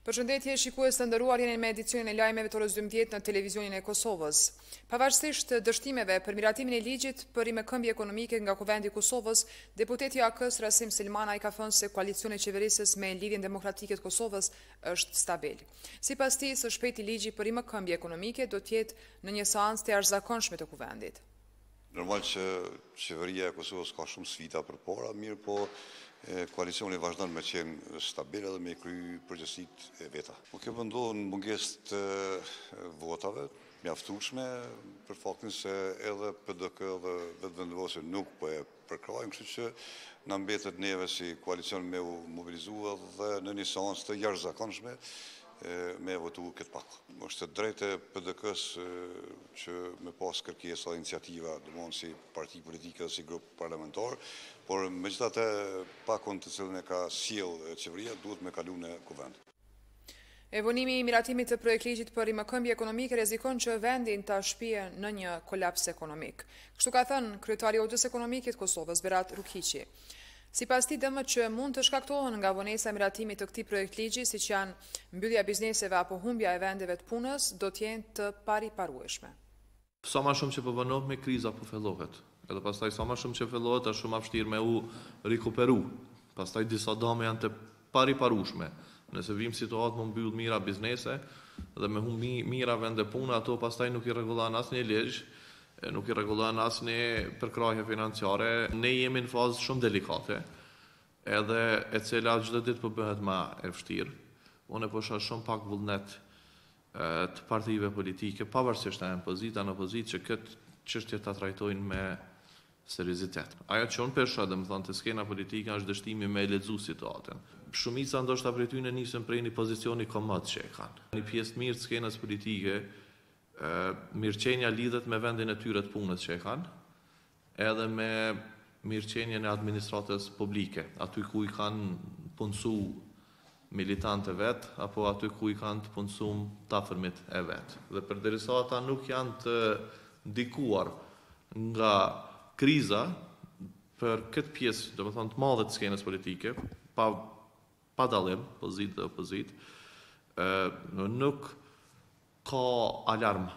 Përshëndetje, shikues të nderuar, jeni me edicionin e lajmeve të orës 12 në televizionin e Kosovës. Pavarësisht dështimeve për miratimin e ligjit për rimëkëmbje ekonomike nga Kuvendi i Kosovës, deputeti AK-s Rasim Silmana i ka thënë se koalicioni i qeverisës me Lidhjen Demokratike të Kosovës është stabil. Sipas tij, së shpejti ligji për rimëkëmbje ekonomike do të jetë në një seancë të jashtëzakonshme të Kuvendit. Normal që qeveria e Kosovës ka shumë sfida përpara, mirë po koalicioni vazhdon me qenë stabil edhe me kry përgjithësitë e veta. Po kjo vendohen mungesë të votave mjaftueshme për faktin se edhe PDK dhe vetëvendosje nuk po e përkrajnë, kështu që na mbetet neve si koalicion me u mobilizuar dhe në një seancë të jashtëzakonshme me votu këtë pak. Është drejtë e PDK-s që me pas kërkesa dhe iniciativa, domthonë si parti politike dhe si grup parlamentar, por megjithatë pakon të cilën e ka sjell qeveria duhet me kalu në kuvend. Vonimi i miratimit të projektligjit për rimëkëmbje ekonomike rrezikon që vendin ta shpije në një kolaps ekonomik. Kështu ka thënë kryetari i Odës Ekonomike të Kosovës, Berat Rukiqi. Sipas tij, dëmët që mund të shkaktohen nga vonesa e miratimit të këtij projektligji, siç janë mbyllja e bizneseve apo humbja e vendeve të punës, do të jenë të pariparueshme. Sa më shumë që po vënohet me kriza po fillohet. Edhe pastaj sa më shumë që fillohet është shumë vështirë me u rikuperu. Pastaj disa dame janë të pariparueshme. Nëse vim situatë më mbyll mira biznese dhe me humbi mira vende pune, ato pastaj nuk i rregullon asnjë ligj, nuk i rregullon asnjë përkrahje financiare. Ne jemi në fazë shumë delikate, edhe e cila çdo ditë po bëhet më e vështirë. Unë po shoh shumë pak vullnet të partive politike, pavarësisht nga pozita në opozitë, që këtë çështje ta trajtojnë me seriozitet. Ajo që unë pesha, domethënë, të skena politike është dështimi me lexu situatën. Shumica ndoshta prej tyre nisën prej një pozicioni komod që e kanë. Një pjesë mirë të skenës politike, mirëqenia lidhet me vendin e tyre të punës që e kanë, edhe me mirëqenien e administratës publike, aty ku i kanë punësu militante vetë, apo aty ku i kanë të punësum të afërmit e vetë. Dhe përderisa ata nuk janë të ndikuar nga kriza për këtë pjesë, domethënë të madhe të skenës politike, pa dallim, pozitë dhe opozitë, nuk ka alarm.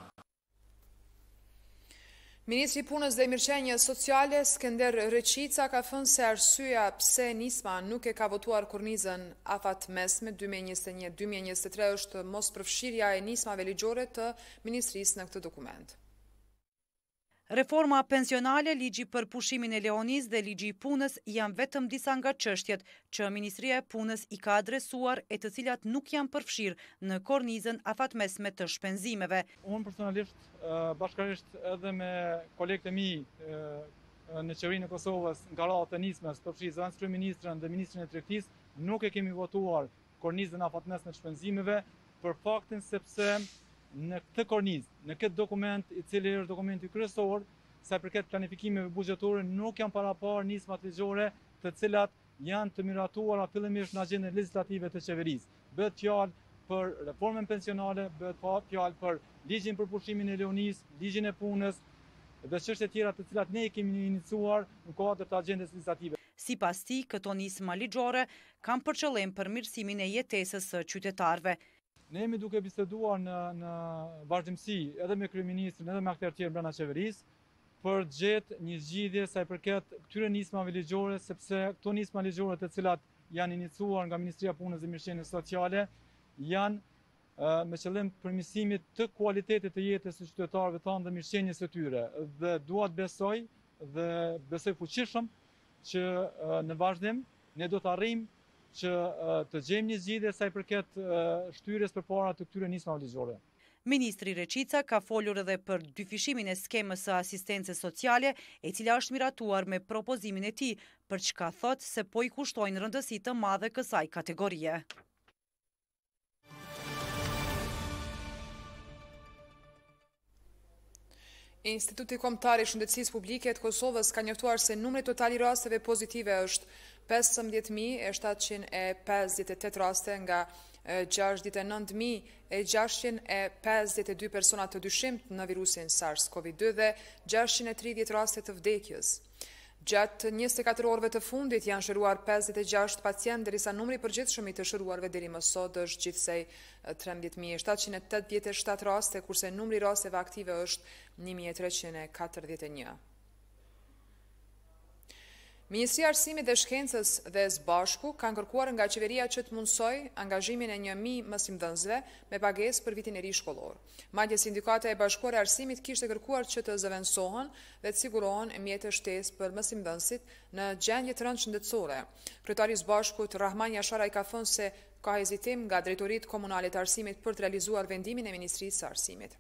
Ministri i Punës dhe Mirëqenies Sociale Skënder Reqica ka thënë se arsyeja pse nisma nuk e ka votuar kornizën afatmesme 2021-2023 është mospërfshirja e nismave ligjore të ministrisë në këtë dokument. Reforma pensionale, ligji për pushimin e Leonis dhe ligji i punës janë vetëm disa nga çështjet që Ministria e Punës i ka adresuar e të cilat nuk janë përfshirë në kornizën afatmesme të shpenzimeve. Unë personalisht, bashkërisht edhe me kolegët e mi në qeverinë e Kosovës, nga radhë të nismës, përfshirë zëvendës kryeministrën dhe ministrin e tregtisë, nuk e kemi votuar kornizën afatmesme të shpenzimeve për faktin sepse në këtë kornizë, në këtë dokument, i cili është dokumenti kryesor, sa i përket planifikimeve buxhetore, nuk janë parapar nismat ligjore të cilat janë të miratuara fillimisht në agjendën legislative të qeverisë. Bëhet fjalë për reformën pensionale, bëhet fjalë për ligjin për pushimin e Leonis, ligjin e punës dhe çështje tjera të cilat ne i kemi iniciuar në kuadër të agjendës legislative. Sipas tij, këto nisma ligjore kanë për qëllim përmirësimin e jetesës së qytetarëve. Ne jemi duke biseduar në vazhdimsi edhe me kryeministrin edhe me aktorë tjerë brenda qeverisë për të gjetë një zgjidhje sa i përket këtyre nismave ligjore, sepse këto nisma ligjore të cilat janë iniciuar nga Ministria e Punës dhe Mirëqenies Sociale janë me qëllim përmirësimit të kualitetit të jetës së qytetarëve tanë dhe mirëqenies së tyre. Dhe dua të besoj fuqishëm që në vazhdim ne do të arrijmë që të gjejmë një zgjidhje sa i përket shtyrjes përpara të këtyre nismave ligjore. Ministri Reqica ka folur edhe për dyfishimin e skemës së asistencës sociale, e cila është miratuar me propozimin e tij, për çka thotë se po i kushtojnë rëndësi të madhe kësaj kategorie. Instituti Kombëtar i Shëndetësisë Publike të Kosovës ka njoftuar se numri total i rasteve pozitive është 15.758 raste nga 69.652 persona të dyshimt në virusin SARS-CoV-2 dhe 630 raste të vdekjes. Gjatë 24 orëve të fundit janë shëruar 56 pacient, derisa numri i përgjithshëm i të shëruarve deri më sot është gjithsej 13.787 raste, kurse numri i rasteve aktive është 1.341. Ministria e Arsimit dhe Shkencës dhe së bashku kanë kërkuar nga qeveria që të mundsoj angazhimin e 1.000 mësimdhënësve me pagesë për vitin e ri shkollor. Madje Sindikata e Bashkuar e Arsimit kishte kërkuar që të zëvendësohen dhe të sigurohen mjete shtesë për mësimdhënësit në gjendje të rëndë shëndetësore. Kryetari i së bashkut Rahman Jasharaj ka thënë se ka hezitim nga drejtoritë komunale të arsimit për të realizuar vendimin e Ministrisë së Arsimit.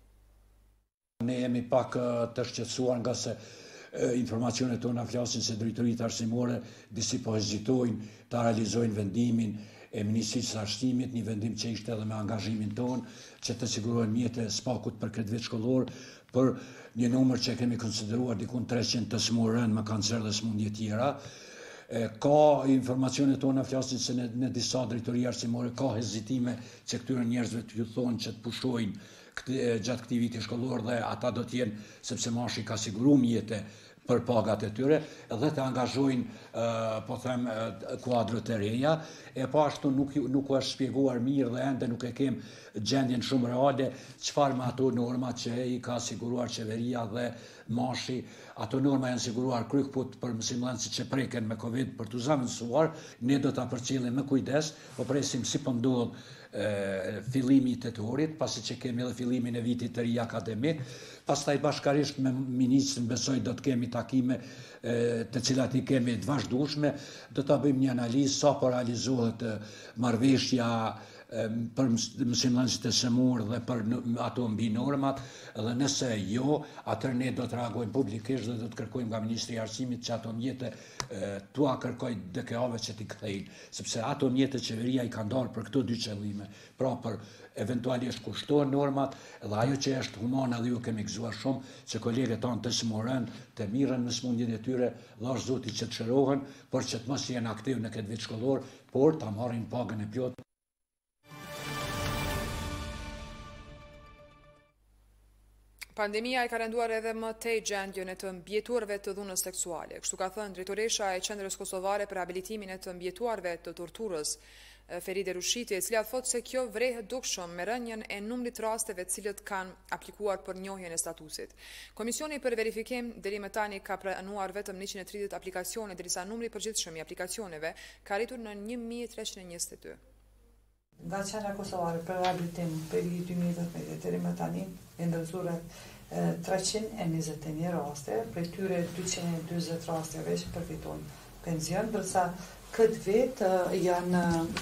Ne jemi pak të shqetësuar nga se informacionet tona flasin se drejtoritë arsimore disi po hezitojnë të realizojnë vendimin e Ministrisë së Arsimit, një vendim që ishte edhe me angazhimin tonë, që të sigurojnë mjete spakut për këtë vit shkollor, për një numër që kemi konsideruar dikun 300 të smurën me kancer dhe smundje tjera. Ka informacionet tona flasin se në disa drejtori arsimore ka hezitime që këtyre njerëzve të ju thonë që të pushojnë gjatë këtij viti shkollor dhe ata do të jenë, sepse mashi ka siguruar mjete për pagat e tyre dhe të angazhojnë po them kuadrët e reja, e po ashtu nuk është shpjeguar mirë dhe ende nuk e kem gjendjen shumë reale çfarë me ato norma që i ka siguruar qeveria dhe mashi. Ato norma janë siguruar krykput për mësimdhënësit që preken me Covid për t'u zëvendësuar, ne do ta përcjellim me kujdes, po presim si po ndodh fillimi i tetorit, pasi që kemi edhe fillimin e vitit të ri akademik. Pastaj bashkarisht me ministrin besoj do të kemi takime të cilat i kemi të vazhdueshme, do ta bëjmë një analizë sa po realizohet marrëveshja për mësimdhënësit e semur dhe për ato mbi normat, dhe nëse jo, atëherë ne do të reagojmë publikisht dhe do të kërkojmë nga Ministri i Arsimit që ato mjete tua kërkoj DKA-ve që t'i kthejnë, sepse ato mjete qeveria i ka ndarë për këto dy qëllime, pra për eventualisht kushtohen normat dhe ajo që është humane dhe ju kemi gëzuar shumë që kolegët tanë të smuren, të mirën në smundjen e tyre dhe është zoti që të shërohen, por që të mos jenë aktiv në këtë vit shkollor, por ta marrin pagën e plotë. Pandemia e ka renduar edhe më tej gjendjen e të mbjetuarve të dhunës seksuale. Kështu ka thënë drejtoresha e Qendrës Kosovare për Habilitimin e të mbjetuarve të torturës, Feride Rushiti, e cila thotë se kjo vrehet dukshëm me rënien e numrit të rasteve të cilët kanë aplikuar për njohjen e statusit. Komisioni për verifikim deri më tani ka pranuar vetëm 130 aplikacione, derisa numri i përgjithshëm i aplikacioneve ka arritur në 1322. Nga Qendra Kosovare për Rehabilitim për vitin 2018 deri më tani ndërzuar 321 raste, për tyre 240 rasteve që përfitojnë pension, ndërsa këtë vit janë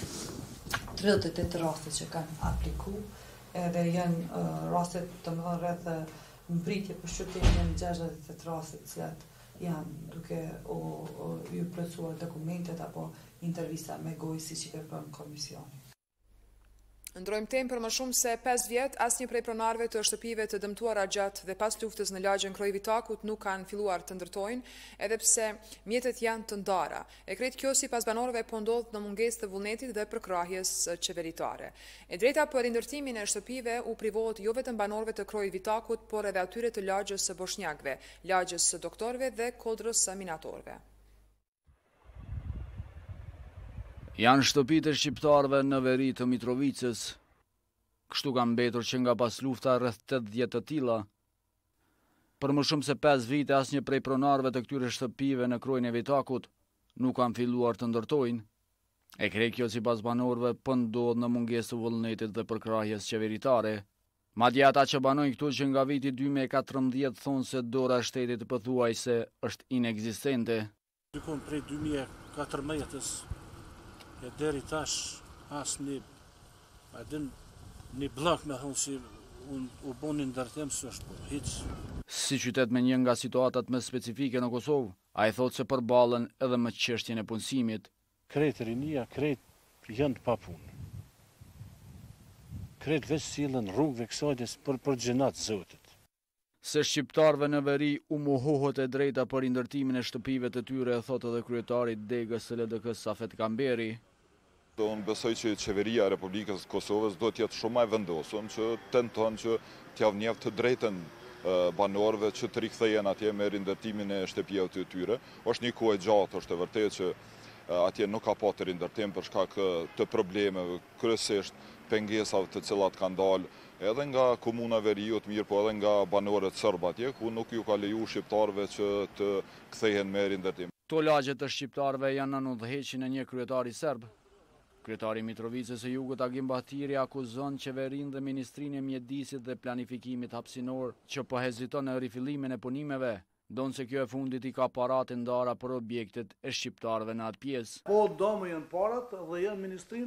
38 raste që kanë aplikuar, edhe janë raste të mëdha rreth mbritje për shqyrtimin 68 raste të cilat janë duke u plotësuar dokumentet apo intervista me gojë siç i kërkon komisioni. Ndrojmë temë për më shumë se 5 vjet, asnjë prej pronarëve të shtëpive të dëmtuara gjatë dhe pas luftës në lagjen Kroivitakut nuk kanë filluar të ndërtojnë, edhe pse mjetet janë të ndara. E krejt kjo sipas banorëve po ndodh në mungesë të vullnetit dhe përkrahjes qeveritare. E drejta për ndërtimin e shtëpive u privohet jo vetëm banorëve të Kroivitakut, por edhe atyre të lagjës së boshnjakëve, lagjës së doktorëve dhe kodrës së minatorëve. Janë shtëpitë e shqiptarëve në veri të Mitrovicës. Kështu ka mbetur që nga pas lufta rreth 80 të tilla. Për më shumë se 5 vite asnjë prej pronarëve të këtyre shtëpive në krojën e Vitakut nuk kanë filluar të ndërtojnë. E krejt kjo sipas banorëve po ndodh në mungesë të vullnetit dhe përkrahjes qeveritare. Madje ata që banojnë këtu që nga viti 2014 thonë se dora e shtetit pothuajse është inekzistente. Dikon prej 2014-s e deri tash asnjë një blok me thonë si u boni ndërtim së është hiç. Si qytet me një nga situatat më specifike në Kosovë, ai thotë se përballen edhe me çështjen e punësimit. Krejt rinia, krejt janë pa punë. Krejt veç sillen rrugëve kësajdes për xhenat Zotit. Se shqiptarëve në veri u mohohet e drejta për ndërtimin e shtëpive të tyre, thotë edhe kryetari i degës së LDK-s Safet Kamberi. Unë besoj që qeveria e Republikës Kosovës do t'jetë shumë e vendosur që tenton që t'javë njëftë të drejten banorëve që të rikthehen atje me rindërtimin e shtëpive të tyre. Është një kohë e gjatë, është e vërtetë që atje nuk ka pa të rindërtim për shkak të problemeve, kryesisht pengesave të cilat kanë dalë edhe nga komuna Veriut, mirë po edhe nga banorët sërbë atje, ku nuk ju ka leju shqiptarëve që të kthehen me rindërtim. To lagjet të shqiptarëve janë në udhëheqjen e një kryetari serb. Kryetari i Mitrovicës së Jugut Agim Bahtiri akuzon qeverinë dhe Ministrinë e Mjedisit dhe Planifikimit hapësinor që po heziton në rifillimin e punimeve, ndonse kjo e fundit i ka parate ndara për objektet e shqiptarëve në atë pjesë. Po do më janë parat dhe janë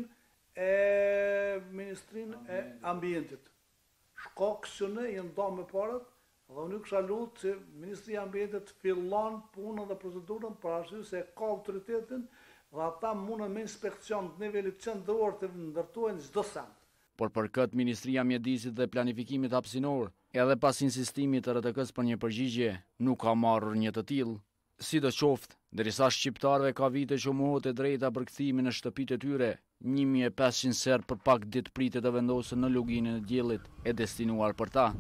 Ministrinë e Ambientit. Shkakësune janë do me parat dhe unë kësha lutë që Ministri e Ambientit fillon punën dhe procedurën për arsye se ka autoritetin dhe ata mundën me inspekcion të nivelit qendror të ndërtojnë çdo send. Por për këtë Ministria e Mjedisit dhe Planifikimit hapësinor, edhe pas insistimit të RTK-s për një përgjigje, nuk ka marrur një të tillë. Sidoqoftë, derisa shqiptarëve ka vite që mohohet e drejta për kthimin në shtëpitë e tyre, 1500 serb për pak ditë pritet të vendosen në luginën e diellit e destinuar për ta.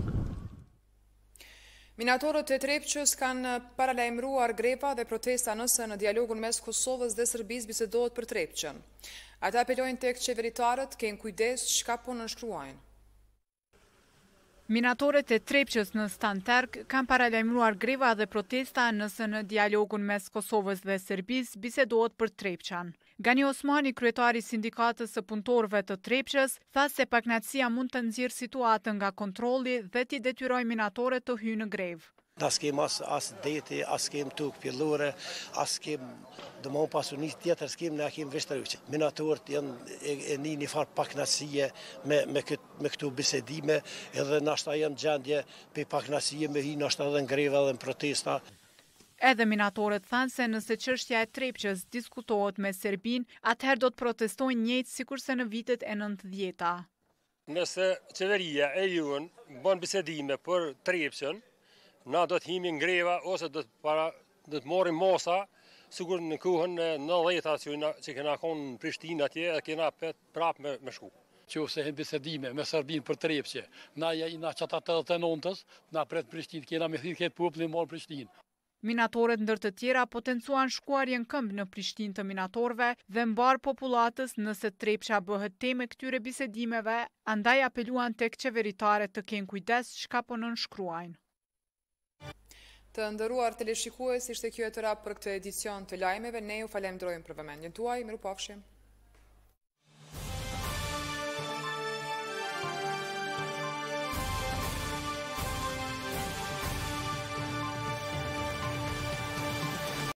Minatorët e Trepçës kanë paralajmëruar greva dhe protesta nëse në dialogun mes Kosovës dhe Serbisë bisedohet për Trepçën. Ata apelojnë tek qeveritarët kenë kujdes çka po nënshkruajnë. Minatorët e Trepçës në Stanterk kanë paralajmëruar greva dhe protesta nëse në dialogun mes Kosovës dhe Serbisë bisedohet për Trepçën. Gani Osmani, kryetari i sindikatës së punëtorëve të Trepçës, tha se paknatësia mund të nxjerrë situatën nga kontrolli dhe t'i detyrojë minatorët të hyjnë në grevë. Na s'kem as deti, as kem tuk pjellore, as kem dëmon pasunis tjetër, s'kem ne kem vështërëqë. Minatorët janë një farë paknatësie me këtu bisedime, edhe nashta janë gjendje pe paknatësie me hi nashta edhe në greve dhe në protesta. Edhe minatorët thanë se nëse çështja e Trepçës diskutohet me Serbinë, atëherë do të protestojnë njëjtë sikurse në vitet e 90-ta. Nëse qeveria e juën bën bisedime për Trepçën, na do të himi në greva ose do të marrim masa, sikur në kohën e 90-ta që kena konë në Prishtinë atje, e kena prapë me shku. Qofse hen bisedime me Serbinë për Trepçë, na qata 89-tës, na pret Prishtinë, kena me thirrë këtë popullin marr Prishtinë. Minatorët ndër të tjera potencuan shkuarjen këmbë në Prishtinë të minatorëve dhe mbar popullatës nëse Trepça bëhet temë këtyre bisedimeve, andaj apeluan tek qeveritarët të kenë kujdes çka po nënshkruajnë. Të nderuar teleshikues, ishte kjo e tëra për këtë edicion të lajmeve. Ne ju falenderojmë për vëmendjen tuaj. Mirupafshim.